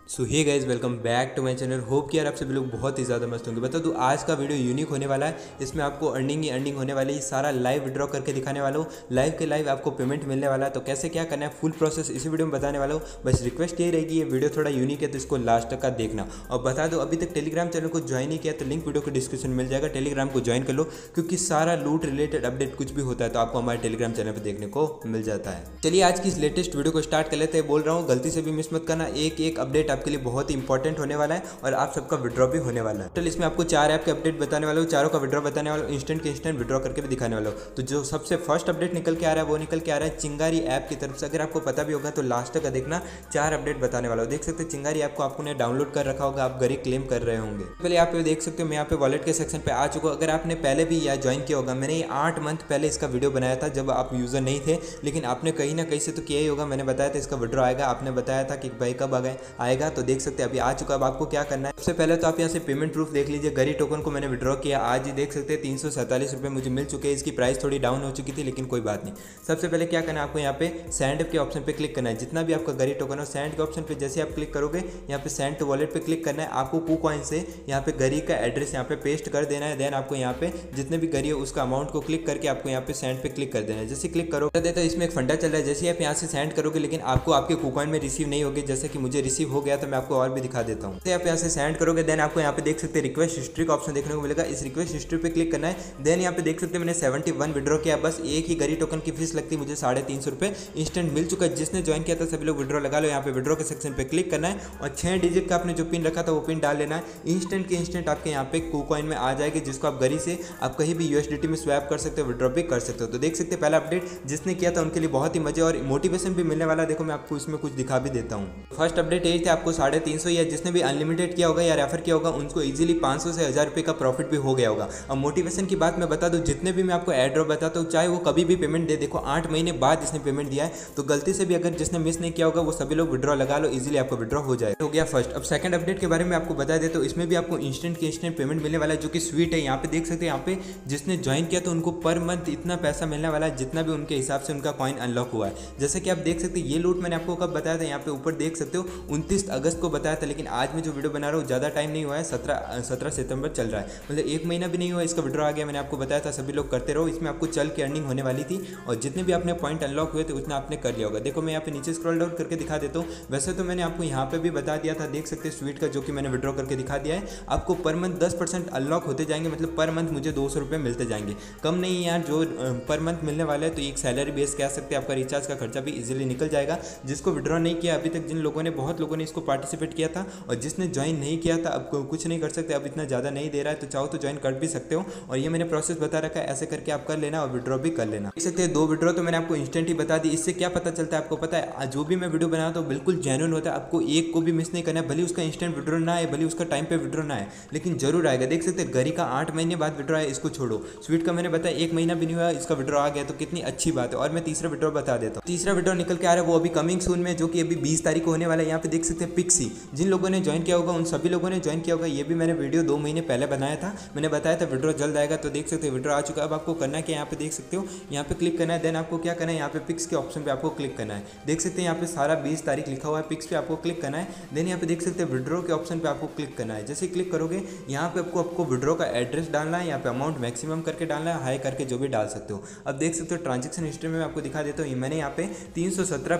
So hey guys, welcome back to my channel. Hope कि यार आप सभी लोग बहुत ही ज़्यादा मस्त होंगे। बता दूं, आज का वीडियो यूनिक होने वाला है। इसमें आपको अर्निंग ही अर्निंग होने वाली है। सारा लाइव विड्रॉ करके दिखाने वाला हूँ। लाइव के लाइव आपको पेमेंट मिलने वाला है। तो कैसे क्या करना है, फुल प्रोसेस इसी वीडियो में बताने वाला हूँ। बस रिक्वेस्ट यही रहेगी, ये वीडियो थोड़ा यूनिक है तो इसको लास्ट तक का देखना। और बता दो, अभी तक टेलीग्राम चैनल को ज्वाइन नहीं किया तो लिंक वीडियो को डिस्क्रिप्शन में मिल जाएगा। टेलीग्राम को ज्वाइन कर लो, क्योंकि सारा लूट रिलेटेड अपडेट कुछ भी होता है तो आपको हमारे टेलीग्राम चैनल पर देखने को मिल जाता है। चलिए आज की इस लेटेस्ट वीडियो को स्टार्ट कर लेते हैं। बोल रहा हूँ, गलती से भी मिस मत करना। एक एक अपडेट आपके लिए बहुत ही इंपॉर्टेंट होने वाला है और आप सबका विड्रॉ भी होने वाला है। टोटल इसमें आपको 4 ऐप के अपडेट बताने वाला हूँ, चारों का विड्रॉ बताने वाला हूँ, इंस्टेंट के इंस्टेंट विड्रॉ करके भी दिखाने वाला हूँ। तो जो सबसे फर्स्ट अपडेट निकल के आ रहा है वो निकल के आ रहा है चिंगारी ऐप की तरफ से। अगर आपको पता भी होगा तो लास्ट तक देखना, 4 अपडेट बताने वाला हूँ। देख सकते हैं चिंगारी ऐप को आपने डाउनलोड कर रखा होगा, आप गरी क्लेम कर रहे होंगे। पहले यहाँ पे देख सकते हो, मैं यहाँ पे वॉलेट के सेक्शन पे आ चुका हूँ। अगर आपने पहले भी यहाँ ज्वाइन किया होगा, मैंने 8 मंथ पहले इसका वीडियो बनाया था जब आप यूज़र नहीं थे, लेकिन आपने कहीं ना कहीं से तो किया ही होगा। मैंने बताया था इसका विड्रॉ आएगा, आपने बताया था कि भाई कब आएगा। तो देख सकते हैं अभी आ चुका। अब आपको क्या करना है, सबसे पहले तो आप यहाँ से पेमेंट प्रूफ देख लीजिए। गरी टोकन को मैंने विड्रॉ किया आज ही, देख सकते हैं 347 रुपये मुझे मिल चुके हैं। इसकी प्राइस थोड़ी डाउन हो चुकी थी, लेकिन कोई बात नहीं। सबसे पहले क्या करना है, आपको यहाँ पे सेंड के ऑप्शन पे क्लिक करना है। जितना भी आपका गरी टोकन हो, सेंड के ऑप्शन पे जैसे आप क्लिक करोगे, यहाँ पे सेंड टू वॉलेट पे क्लिक करना है। आपको KuCoin से यहाँ पे गरी का एड्रेस यहाँ पे पेस्ट कर देना है। देन आपको यहाँ पे जितने भी गरी है उसका अमाउंट को क्लिक करके आपको यहाँ पे सेंड पे क्लिक कर देना है। जैसे क्लिक करोगे तो इसमें एक फंडा चल रहा है। जैसे आप यहाँ से सेंड करोगे, लेकिन आपको आपके KuCoin में रिसीव नहीं होगी, जैसे कि मुझे रिसीव हो गया। तो मैं आपको और भी दिखा देता हूँ। आप यहाँ से सेंड करोगे, देन आपको यहाँ पे देख सकते हैं रिक्वेस्ट हिस्ट्री का ऑप्शन देखने को मिलेगा। इस रिक्वेस्ट हिस्ट्री पे क्लिक करना है। देन यहाँ पे देख सकते हैं मैंने 71 विड्रॉ किया। बस एक ही गरी टोकन की फीस लगती है मुझे 350 रुपये। इंस्टेंट मिल चुका है। जिसने ज्वाइन किया था सभी लोग विड्रॉ लगा लो। यहाँ पे विड्रॉ के सेक्शन पे क्लिक करना है और 6 डिजिट का आपने जो पिन रखा था वो पिन डाल लेना है। इंस्टेंट के इंस्टेंट आपके यहाँ पे KuCoin में आ जाएगी, जिसको आप गरी से आप कहीं भी USDT में स्वैप कर सकते हो, विड्रॉ भी कर सकते हो। तो देख सकते हैं पहला अपडेट जिसने किया था उनके लिए बहुत ही मजे और मोटिवेशन भी मिलने वाला। देखो मैं आपको इसमें कुछ दिखा भी देता हूँ। फर्स्ट अपडेट यही था, आपको 350 या जिसने भी अनलिमिटेड किया होगा या रेफर किया होगा उनको इजीली 500 से 1000 रुपये का प्रॉफिट भी हो गया होगा। अब मोटिवेशन की बात मैं बता दूं, जितने भी मैं आपको एड ड्रॉप बताता हूँ, चाहे वो कभी भी पेमेंट दे, देखो 8 महीने बाद इसने पेमेंट दिया है, तो गलती से भी अगर जिसने मिस नहीं किया होगा वो सभी लोग विड्रॉ लगा लो, इजीली आपको विड्रॉ हो जाए। हो गया फर्स्ट। अब सेकंड अपडेट के बारे में आपको बता देते, तो इसमें भी आपको इंस्टेंट के इंस्टेंट पेमेंट मिलने वाला है, जो कि स्वीट है। यहाँ पे देख सकते हैं, यहाँ पे जिसने ज्वाइन किया तो उनको पर मंथ इतना पैसा मिलने वाला है जितना भी उनके हिसाब से उनका कॉइन अनलॉक हुआ है। जैसे कि आप देख सकते हैं, ये लूट मैंने आपको कब बताया था, यहाँ पे ऊपर देख सकते हो 29 अगस्त को बताया था, लेकिन आज मैं जो वीडियो बना रहा हूँ ज़्यादा टाइम नहीं हुआ है, 17 सितंबर चल रहा है, मतलब 1 महीना भी नहीं हुआ इसका विड्रॉ आ गया। मैंने आपको बताया था सभी लोग करते रहो। इसमें आपको चल के अर्निंग होने वाली थी और जितने भी आपने पॉइंट अनलॉक हुए थे उतना आपने कर लिया होगा। देखो मैं यहाँ पे नीचे स्क्रॉल डाउन करके दिखा देता हूँ। वैसे तो मैंने आपको यहाँ पे भी बता दिया था, देख सकते हैं स्वीट का, जो कि मैंने विड्रॉ करके दिखा दिया है। आपको पर मंथ 10% अनलॉक होते जाएंगे, मतलब पर मंथ मुझे 200 रुपये मिलते जाएंगे। कम नहीं यार, जो पर मंथ मिलने वाला है, तो एक सैलरी बेस कह सकते हैं। आपका रिचार्ज का खर्चा भी इजीली निकल जाएगा। जिसको विड्रॉ नहीं किया अभी तक, जिन लोगों ने, बहुत लोगों ने इसको पार्टिसिपेट किया था, और जिसने ज्वाइन नहीं किया था अब कुछ नहीं कर सकते। अब इतना ज़्यादा नहीं दे रहा है, तो चाहो तो ज्वाइन कर भी सकते हो। और ये मैंने प्रोसेस बता रखा है, ऐसे करके आप कर लेना और विड्रॉ भी कर लेना। देख सकते हैं 2 विड्रॉ तो मैंने आपको इंस्टेंट ही बता दी। इससे क्या पता चलता है आपको पता है, जो भी मैं वीडियो बनाता हूँ बिल्कुल जेन्युइन होता है। आपको एक को भी मिस नहीं करना है, भले उसका इंस्टेंट विड्रॉ ना आए, भले उसका टाइम पे विड्रॉ ना आए, लेकिन जरूर आएगा। देख सकते हैं गरी का 8 महीने बाद विड्रॉ है, इसको छोड़ो। स्वीट का मैंने बताया 1 महीना भी नहीं हुआ इसका विड्रॉ आ गया, तो कितनी अच्छी बात है। और मैं तीसरा विड्रॉ बता देता हूँ। तीसरा विड्रॉ निकल के आ रहा है, वो अभी कमिंग सून में, जो कि अभी 20 तारीख को होने वाला है। यहाँ पे देख सकते हैं पिक्सी, जिन लोगों ने ज्वाइन किया होगा उन सभी लोगों ने ज्वाइन किया होगा। ये भी मैंने वीडियो 2 महीने पहले बनाया था, मैंने बताया था विड्रॉ जल्द आएगा। तो देख सकते हो विड्रॉ आ चुका है। अब आपको करना है कि यहाँ पे देख सकते हो, यहाँ पे क्लिक करना है। देन आपको क्या करना है, यहाँ पे पिक्स के ऑप्शन पे आपको क्लिक करना है। देख सकते हैं यहाँ पे सारा 20 तारीख लिखा हुआ है, पिक्स पे आपको क्लिक करना है। देन यहाँ पे देख सकते हैं विड्रॉ के ऑप्शन पे आपको क्लिक करना है। जैसे क्लिक करोगे, यहाँ पे आपको विड्रॉ का एड्रेस डालना है, यहाँ पे अमाउंट मैक्सिमम करके डालना है, हाई करके जो भी डाल सकते हो। अब देख सकते हो ट्रांजेक्शन हिस्ट्री में आपको दिखा देता हूँ, मैंने यहाँ पे 317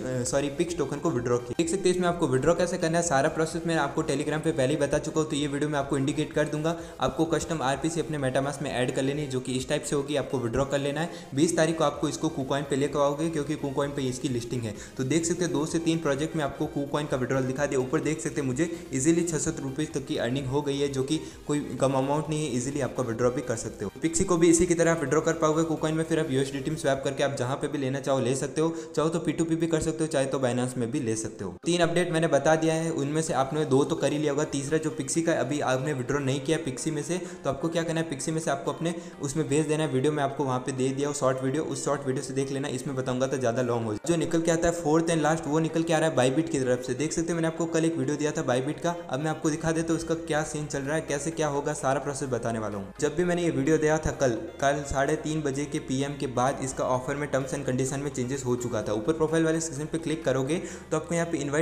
पिक्स टोकन को विड्रॉ किया। देख सकते हैं इसमें आपको विड्रॉ कैसे करना है, सारा प्रोसेस मैं आपको टेलीग्राम पे पहले ही बता चुका हूँ, तो ये वीडियो में आपको इंडिकेट कर दूंगा। आपको कस्टम RPC अपने मेटामास्क में ऐड कर लेनी है, जो कि इस टाइप से होगी। आपको विड्रॉ कर लेना है। 20 तारीख को आपको इसको KuCoin पे लेकर आओगे, क्योंकि KuCoin पे इसकी लिस्टिंग है। तो देख सकते हैं 2 से 3 प्रोजेक्ट में आपको KuCoin का विड्रॉल दिखा दिया। ऊपर देख सकते हैं मुझे इजीली 600 रुपये तक की अर्निंग हो गई है, जो कि कोई कम अमाउंट नहीं है। इजीली आपका विड्रॉ भी कर सकते हो। पिक्सी को भी इसी की तरह विड्रॉ कर पाओगे KuCoin में। फिर आप USDT में स्वैप करके आप जहाँ पे भी लेना चाहो ले सकते हो। चाहो तो P2P भी कर सकते हो, चाहे तो बाइनेंस में भी ले सकते हो। 3 अपडेट मैंने बता दिया है, उनमें से आपने 2 तो कर ही लिया होगा। तीसरा जो पिक्सी का अभी आपने विड्रॉ नहीं किया पिक्सी में से, तो आपको क्या करना है, पिक्सी में से आपको अपने उसमें भेज देना है। वीडियो में आपको वहाँ पे दे दिया हो शॉर्ट वीडियो, उस शॉर्ट वीडियो से देख लेना। इसमें बताऊंगा तो ज़्यादा लॉन्ग हो जाए। जो निकल के आता है 4th एंड लास्ट, वो निकल के आ रहा है बाइबिट की तरफ से। देख सकते हैं मैंने आपको कल एक वीडियो दिया था बाइबिट का। अब मैं आपको दिखा देता हूँ उसका क्या सीन चल रहा है, कैसे क्या होगा, सारा प्रोसेस बताने वाला हूँ। जब भी मैंने ये वीडियो दिया था कल 3:30 बजे के PM के बाद, इसका ऑफर में टर्म्स एंड कंडीशन में चेंजेस हो चुका था। ऊपर प्रोफाइल वाले सेक्शन पे क्लिक करोगे तो आपको यहाँ पे इनवाइट फ्रेंड का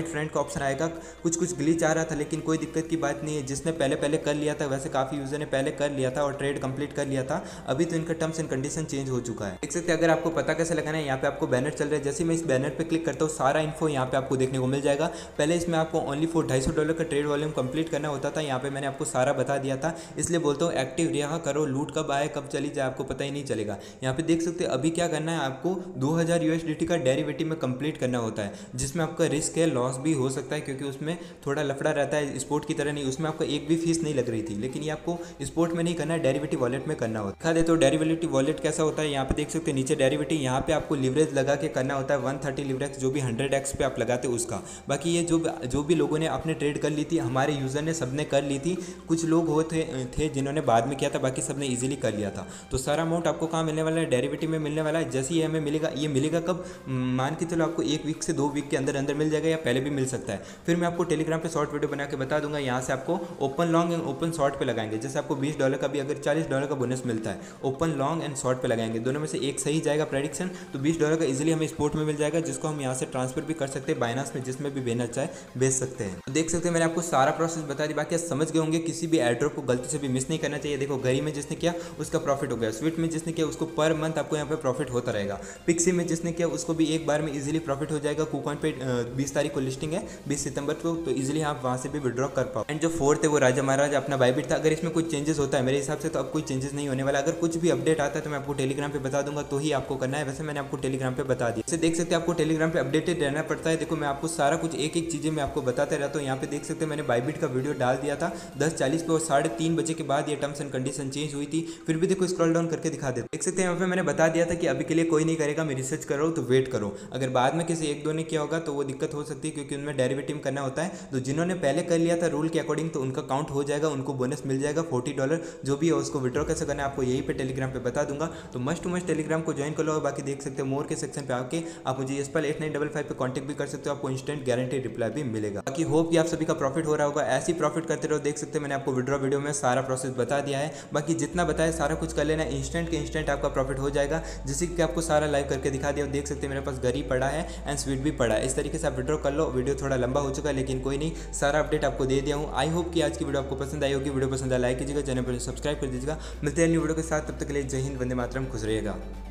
ऑप्शन आएगा। कुछ कुछ ग्लिच आ रहा था, लेकिन कोई दिक्कत की बात नहीं है। जिसने पहले कर लिया था, वैसे काफ़ी यूज़र ने पहले कर लिया था और ट्रेड कंप्लीट कर लिया था। अभी तो इनका टर्म्स एंड कंडीशन चेंज हो चुका है। देख सकते हैं, अगर आपको पता कैसे लगाना है, यहाँ पे आपको बैनर चल रहा है। जैसे मैं इस बैनर पे क्लिक करता हूँ, सारा इन्फो यहाँ पे आपको देखने को मिल जाएगा। पहले इसमें आपको ओनली फॉर $250 का ट्रेड वॉल्यूम कंप्लीट करना होता था। यहाँ पे मैंने आपको सारा बता दिया था, इसलिए बोलता हूँ एक्टिव रहा करो। लूट कब आए कब चली जाए आपको पता ही नहीं चलेगा। यहाँ पे देख सकते हैं, अभी क्या करना है, आपको 2000 USDT का डेरिवेटिव में कंप्लीट करना होता है, जिसमें आपका रिस्क है, लॉस भी हो सकता है, क्योंकि उसमें थोड़ा लफड़ा रहता है। स्पोर्ट की तरह नहीं, उसमें आपको एक भी फीस नहीं लग रही थी, लेकिन ये आपको स्पोर्ट में नहीं करना है, डेरिवेटिव वॉलेट में करना होता है। दिखा दे तो डेरिवेटिव वॉलेट कैसा होता है। यहाँ पे देख सकते हैं नीचे डेरिवेटिव, यहाँ पे आपको लिवरेज लगा के करना होता है 130 लिवरेज, जो भी 100x पे आप लगाते हो उसका। बाकी ये जो भी लोगों ने आपने ट्रेड कर ली थी, हमारे यूज़र ने सबने कर ली थी। कुछ लोग थे जिन्होंने बाद में किया था, बाकी सबने इजीली कर लिया था। तो सारा अमाउंट आपको कहाँ मिलने वाला है, डेरिवेटिव में मिलने वाला है। जैसे ही हमें मिलेगा, ये मिलेगा कब, मान के चलो आपको 1 वीक से 2 वीक के अंदर अंदर मिल जाएगा, या पहले भी मिल सकता है। फिर मैं आपको टेलीग्राम पे शॉर्ट वीडियो बना के बता दूंगा। यहाँ से आपको open long and open short पे लगाएंगे। जैसे आपको $20 का भी अगर $40 का बोनस मिलता है, ओपन लॉन्ग एंड शॉर्ट पे लगाएंगे, दोनों में से एक सही जाएगा प्रेडिक्शन, तो $20 का इजीली हमें स्पोर्ट में मिल जाएगा, जिसको हम यहाँ से ट्रांसफर भी कर सकते हैं बाइनांस में, जिसमें भी भेजना चाहे भेज सकते हैं। तो देख सकते हैं, मैंने आपको सारा प्रोसेस बता दी। बाकी समझ गए होंगे, किसी भी एड्रॉप को गलती से भी मिस नहीं करना चाहिए। देखो, गरी में जिसने किया उसका प्रॉफिट हो गया, स्विफ्ट में जिसने किया उसको पर मंथ आपको यहाँ पे प्रॉफिट होता रहेगा, पिक्सी में जिसने किया उसको भी एक बार में इजीली प्रॉफिट हो जाएगा। कूकॉइन पे 20 तारीख को लिस्टिंग है, 20 सितंबर को, तो इजीली आप वहाँ से भी विड्रॉ कर पाओ। एंड जो फोर्थ है वो राजा महाराज अपना बाइबिट था। अगर इसमें कुछ चेंजेस होता है मेरे हिसाब से, तो अब कोई चेंजेस नहीं होने वाला। अगर कुछ भी अपडेट आता है तो मैं आपको टेलीग्राम पे बता दूंगा, तो ही आपको करना है। वैसे मैंने आपको टेलीग्राम पे बता दिया। देख सकते हैं, आपको टेलीग्राम पे अपडेटेड रहना पड़ता है। देखो, मैं आपको सारा कुछ एक एक चीज़ें मैं आपको बताते रहता हूँ। यहाँ पे देख सकते हैं, मैंने बाइबिट का वीडियो डाल दिया था 10:40 पे, और 3:30 बजे के बाद ये टर्म्स एंड कंडीशन चेंज हुई थी। फिर भी देखो, स्क्रॉल डाउन करके दिखा देते, देख सकते हैं यहाँ पे मैंने बता दिया था कि अभी के लिए कोई नहीं करेगा, मैं रिसर्च कर रहा हूँ, तो वेट करो। अगर बाद में किसी 1-2 ने किया होगा तो वो दिक्कत हो सकती है, क्योंकि उनमें डेरिवेटिव करना होता है। तो जिन्होंने पहले कर लिया था रूल के अकॉर्डिंग, तो उनका काउंट हो जाएगा, उनको बोनस मिल जाएगा $40। जो भी है उसको विड्रॉ कैसे करना है आपको यही पे टेलीग्राम पे बता दूंगा। तो मस्ट टू मस्ट टेलीग्राम को ज्वाइन कर लो। बाकी देख सकते हो मोर के सेक्शन पे आके आप मुझे यशपाल 8955 पे कॉन्टैक्ट भी कर सकते हो, आपको इंस्टेंट गारंटी रिप्लाई भी मिलेगा। बाकी होप कि आप सभी का प्रॉफिट हो रहा होगा, ऐसे ही प्रॉफिट करते रहो। देख सकते हैं, मैंने आपको विड्रॉ वीडियो में सारा प्रोसेस बता दिया है। बाकी जितना बताया सारा कुछ कर लेना, इंस्टेंट के इंस्टेंट आपका प्रॉफिट हो जाएगा। जैसे कि आपको सारा लाइव करके दिखा दिया। देख सकते हैं मेरे पास गरी पड़ा है एंड स्वीट भी पड़ा है। इस तरीके से आप विड्रॉ कर लो। वीडियो थोड़ा लंबा हो चुका है, लेकिन कोई नहीं, सारा अपडेट आपको दे दिया हूँ। आई होप कि आज की वीडियो आपको पसंद आई होगी। वीडियो पसंद आए लाइक कीजिएगा, चैनल पर सब्सक्राइब कर दीजिएगा। मिलते हैं न्यू वीडियो के साथ, तब तक के लिए जय हिंद, वंदे मातरम, खुश रहिएगा।